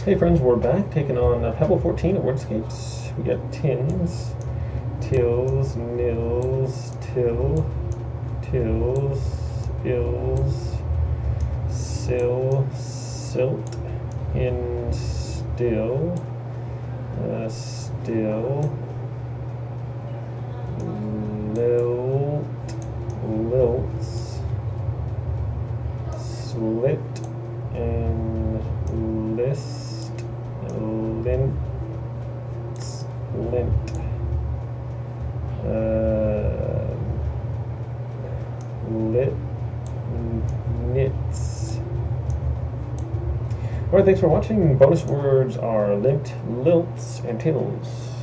Hey friends, we're back taking on Pebble 14 at Wordscapes. We got tins, tills, nils, till, tills, ills, sill, silt, in, still, still, lilt, lilts, slit, and list, lint, lint, lit, knits. Alright, thanks for watching. Bonus words are lint, lilts, and tills.